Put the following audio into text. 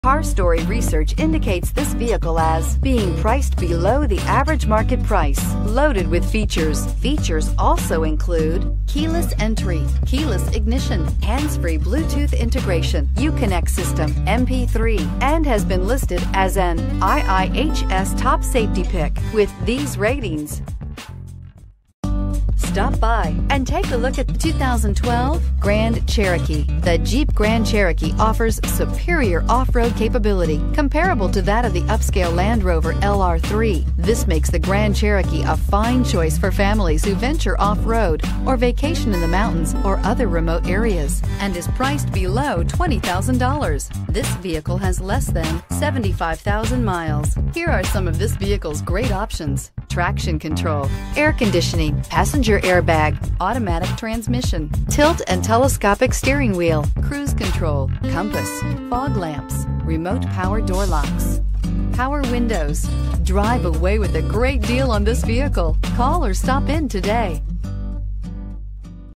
Car Story research indicates this vehicle as being priced below the average market price, loaded with features. Features also include keyless entry, keyless ignition, hands-free Bluetooth integration, Uconnect system, MP3, and has been listed as an IIHS top safety pick with these ratings. Stop by and take a look at the 2012 Grand Cherokee. The Jeep Grand Cherokee offers superior off-road capability comparable to that of the upscale Land Rover LR3. This makes the Grand Cherokee a fine choice for families who venture off-road or vacation in the mountains or other remote areas, and is priced below $20,000. This vehicle has less than 75,000 miles. Here are some of this vehicle's great options: traction control, air conditioning, passenger airbag, automatic transmission, tilt and telescopic steering wheel, cruise control, compass, fog lamps, remote power door locks, power windows. Drive away with a great deal on this vehicle. Call or stop in today.